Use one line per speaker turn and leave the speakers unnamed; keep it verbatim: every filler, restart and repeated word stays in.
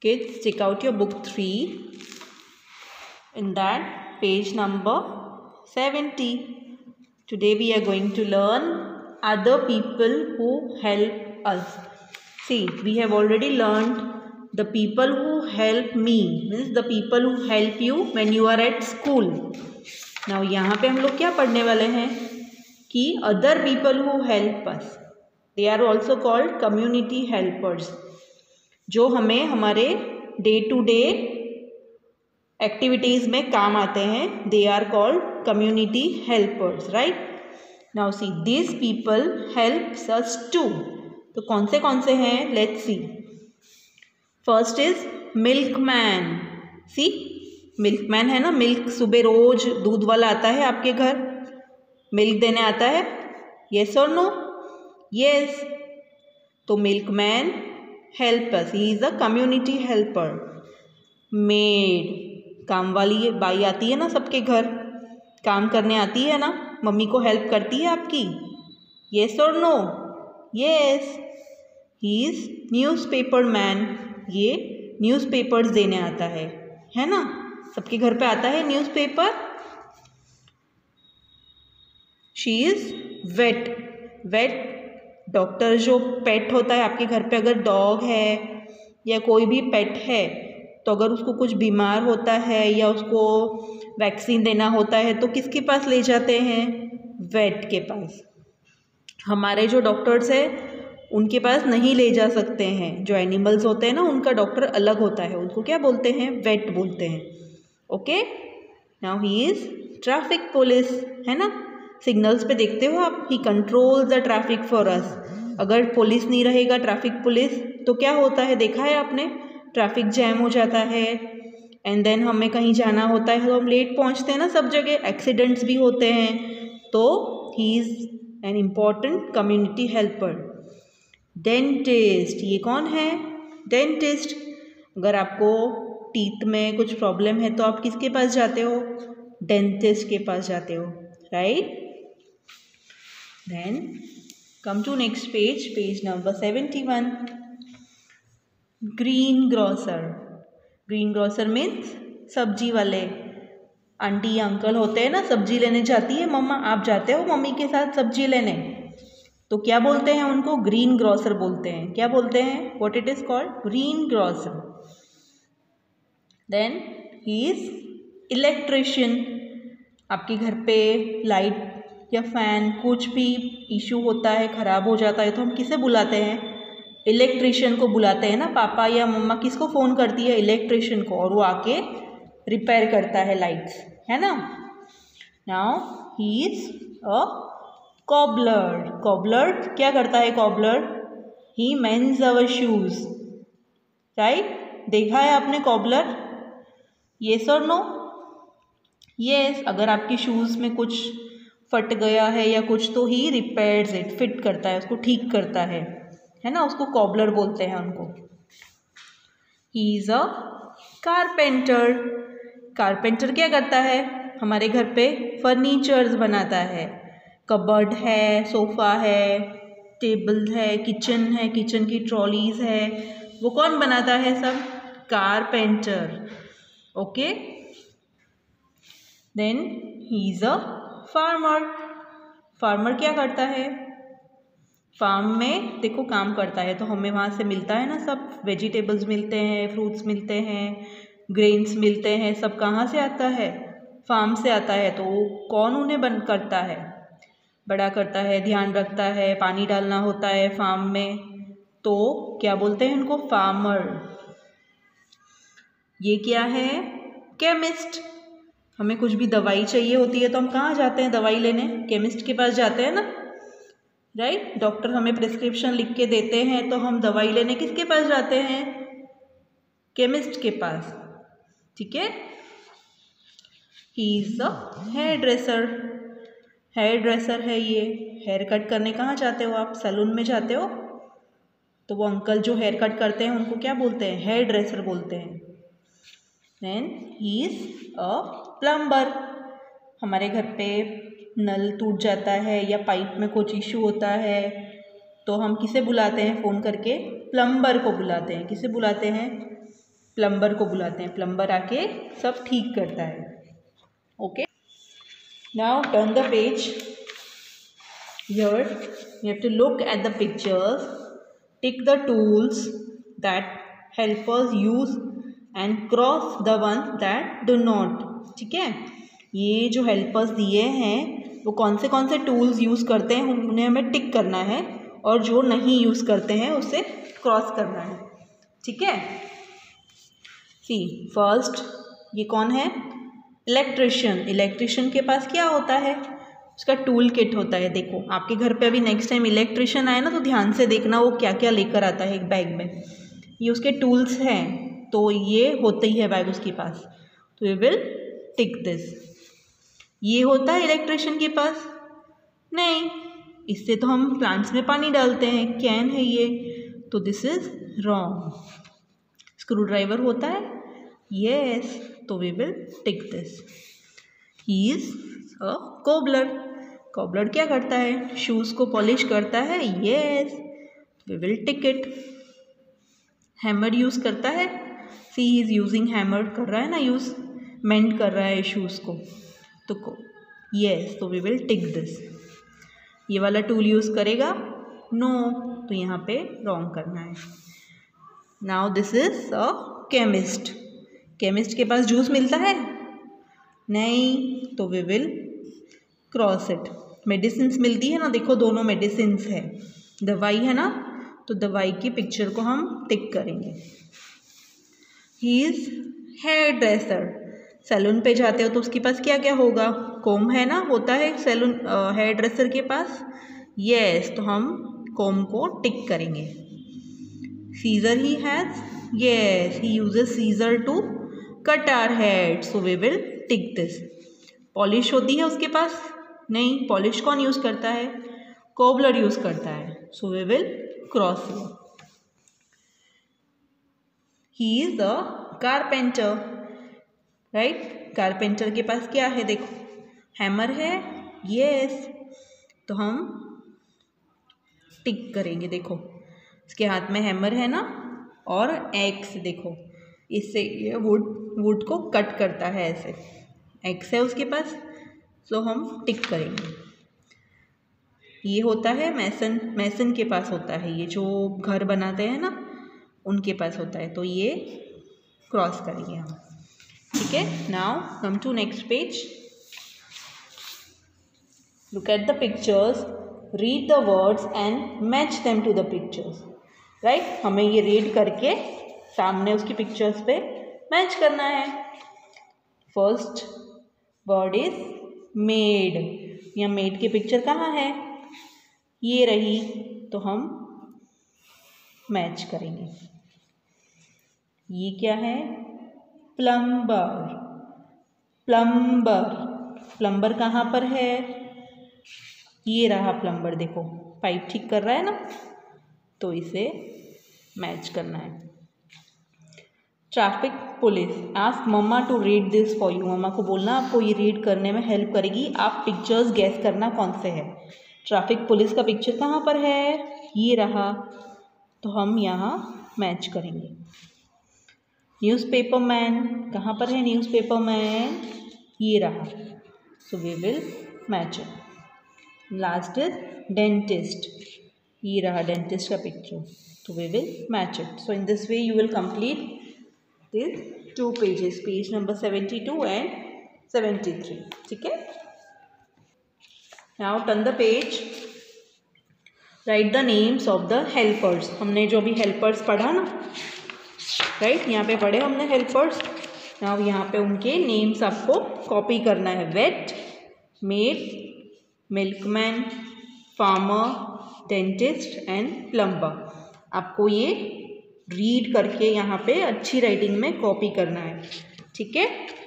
Kids, take out your book three. In that, page number seventy. Today we are going to learn other people who help us. See, we have already learned the people who help me, means the people who help you when you are at school. Now यहाँ पे हम लोग क्या पढ़ने वाले हैं कि other people who help us, they are also called community helpers, जो हमें हमारे डे टू डे एक्टिविटीज़ में काम आते हैं. They are called community helpers, right. Now see, this people helps us too. तो कौन से कौन से हैं, let's see. First is milkman. See, milkman है ना, मिल्क सुबह रोज दूध वाला आता है आपके घर, मिल्क देने आता है. येस और नो? येस. तो milkman help us, he is a community helper. Maid, काम वाली बाई आती है ना सबके घर, काम करने आती है ना, मम्मी को हेल्प करती है आपकी. येस और no? Yes. He is newspaper man, ये न्यूज़पेपर्स देने आता है है ना, सबके घर पे आता है newspaper. She is vet. Vet doctor, जो पेट होता है आपके घर पे, अगर डॉग है या कोई भी पेट है, तो अगर उसको कुछ बीमार होता है या उसको वैक्सीन देना होता है तो किसके पास ले जाते हैं, वेट के पास. हमारे जो डॉक्टर्स हैं उनके पास नहीं ले जा सकते हैं. जो एनिमल्स होते हैं ना, उनका डॉक्टर अलग होता है, उनको क्या बोलते हैं, वेट बोलते हैं. Okay. Now he is traffic police, है ना. सिग्नल्स पे देखते हो आप, he control the traffic for us. अगर पुलिस नहीं रहेगा, ट्रैफिक पुलिस, तो क्या होता है, देखा है आपने, ट्रैफिक जैम हो जाता है. एंड देन हमें कहीं जाना होता है तो हम लेट पहुंचते हैं ना, सब जगह एक्सीडेंट्स भी होते हैं. तो he is an important community helper. Dentist, ये कौन है, डेंटिस्ट. अगर आपको टीथ में कुछ प्रॉब्लम है तो आप किसके पास जाते हो, डेंटिस्ट के पास जाते हो, right. Then come to next page, page number seventy one. Green grocer. Green grocer means सब्जी वाले. आंटी अंकल होते हैं ना, सब्जी लेने जाती है मम्मा, आप जाते हो मम्मी के साथ सब्जी लेने, तो क्या बोलते हैं उनको, ग्रीन ग्रोसर बोलते हैं. क्या बोलते हैं, what it is called, green grocer. Then he is electrician. आपके घर पे लाइट या फैन कुछ भी इशू होता है, ख़राब हो जाता है, तो हम किसे बुलाते हैं, इलेक्ट्रिशियन को बुलाते हैं ना. पापा या मम्मा किसको फ़ोन करती है, इलेक्ट्रिशियन को, और वो आके रिपेयर करता है लाइट्स, है ना. Now he is a cobbler. Cobbler क्या करता है, cobbler, he mends our shoes, right. देखा है आपने कॉबलर, येस और नो? येस. अगर आपकी शूज़ में कुछ फट गया है या कुछ, तो ही रिपेयर्स इट, फिट करता है, उसको ठीक करता है है ना, उसको कॉबलर बोलते हैं उनको. He is a carpenter. Carpenter क्या करता है, हमारे घर पे फर्नीचर्स बनाता है. कबर्ड है, सोफ़ा है, टेबल है, किचन है, किचन की ट्रॉलीज़ है, वो कौन बनाता है, सब carpenter. Okay. Then he is a farmer. Farmer क्या करता है, फार्म में देखो काम करता है, तो हमें वहाँ से मिलता है ना, सब वेजिटेबल्स मिलते हैं, फ्रूट्स मिलते हैं, ग्रेन्स मिलते हैं, सब कहाँ से आता है, फार्म से आता है. तो कौन उन्हें बन करता है, बड़ा करता है, ध्यान रखता है, पानी डालना होता है फार्म में, तो क्या बोलते हैं उनको, फार्मर. ये क्या है, केमिस्ट. हमें कुछ भी दवाई चाहिए होती है तो हम कहाँ जाते हैं दवाई लेने, केमिस्ट के पास जाते हैं ना, राइट. डॉक्टर हमें प्रिस्क्रिप्शन लिख के देते हैं तो हम दवाई लेने किसके पास जाते हैं, केमिस्ट के पास, ठीक है. He is a hair dresser. Hair dresser है ये. हेयर कट करने कहाँ जाते हो आप, सैलून में जाते हो, तो वो अंकल जो हेयर कट करते हैं उनको क्या बोलते हैं, हेयर ड्रेसर बोलते हैं. Then he is a plumber. हमारे घर पे नल टूट जाता है या पाइप में कुछ इशू होता है, तो हम किसे बुलाते हैं, फ़ोन करके प्लम्बर को बुलाते हैं. किसे बुलाते हैं, प्लम्बर को बुलाते हैं, प्लम्बर आके सब ठीक करता है। Okay, now turn the page. Here you have to look at the pictures, tick the tools that help us use and cross the ones that do not. ठीक है, ये जो हेल्पर्स दिए हैं वो कौन से कौन से टूल्स यूज़ करते हैं उन्हें हमें टिक करना है, और जो नहीं यूज़ करते हैं उसे क्रॉस करना है। ठीक है, सी फर्स्ट ये कौन है? इलेक्ट्रिशियन। इलेक्ट्रिशियन के पास क्या होता है? उसका टूल किट होता है। देखो आपके घर पे अभी नेक्स्ट टाइम इलेक्ट्रिशियन आए ना तो ध्यान से देखना वो क्या क्या लेकर आता है एक बैग में। ये उसके टूल्स हैं, तो ये होते ही है बैग उसके पास, तो वी विल टिक दिस। ये होता है इलेक्ट्रिशियन के पास? नहीं, इससे तो हम प्लांट्स में पानी डालते हैं, कैन है ये, तो this is wrong. Screw driver होता है? यस, तो we will tick this. He is a cobbler. Cobbler क्या करता है? शूज़ को पॉलिश करता है। Yes, we will tick it. Hammer use करता है? See he is using hammer, कर रहा है ना यूज़, मेंड कर रहा है शूज़ को, तो को यस, तो वी विल टिक दिस। ये वाला टूल यूज़ करेगा? नो, तो यहाँ पे रॉन्ग करना है। Now this is a chemist. Chemist के पास जूस मिलता है? नहीं, तो we will cross it. Medicines मिलती है ना, देखो दोनों मेडिसिन्स है, दवाई है ना, तो दवाई की पिक्चर को हम टिक करेंगे। He is hair dresser. Salon पे जाते हो तो उसके पास क्या क्या होगा? कोम है ना, होता है सैलून हेयर ड्रेसर के पास। यस, तो हम कोम को टिक करेंगे। Scissor he has? Yes, he uses scissor to cut our hair, so we will tick this. Polish होती है उसके पास? नहीं, पॉलिश कौन यूज़ करता है? कोबलर यूज़ करता है, so we will cross it. He is a carpenter. Right, carpenter के पास क्या है? देखो हैमर है। यस, तो हम टिक करेंगे। देखो इसके हाथ में हैमर है ना, और एक्स देखो, इससे ये वुड वुड को कट करता है, ऐसे एक्स है उसके पास, तो हम टिक करेंगे। ये होता है मैसन। मैसन के पास होता है, ये जो घर बनाते हैं ना उनके पास होता है, तो ये क्रॉस करेंगे हम। ठीक है, now come to next page. Look at the pictures, read the words and match them to the pictures. Right, हमें ये रीड करके सामने उसकी पिक्चर्स पे मैच करना है। First word is maid. यहाँ मेड की पिक्चर कहाँ है? ये रही, तो हम मैच करेंगे। ये क्या है? प्लम्बर। प्लम्बर, प्लम्बर कहाँ पर है? ये रहा प्लम्बर, देखो पाइप ठीक कर रहा है ना, तो इसे मैच करना है। Traffic police. Ask mama to read this for you. Mama को बोलना आपको ये रीड करने में हेल्प करेगी, आप पिक्चर्स गैस करना कौन से है। ट्रैफिक पुलिस का पिक्चर कहाँ पर है? ये रहा, तो हम यहाँ मैच करेंगे। न्यूज़पेपर मैन, कहाँ पर है न्यूज़पेपर मैन? ये रहा, so we will match it. Last is dentist. ये रहा डेंटिस्ट का पिक्चर, तो we will match it. So in this way you will complete this two pages, page number seventy two and seventy three. ठीक है, now turn the page, write the names of the helpers. हमने जो भी helpers पढ़ा ना, right, यहाँ पे पढ़े हमने हेल्पर्स। नाउ यहाँ पे उनके नेम्स आपको कॉपी करना है। Vet, maid, milkman, farmer, dentist and plumber. आपको ये रीड करके यहाँ पे अच्छी राइटिंग में कॉपी करना है। ठीक है।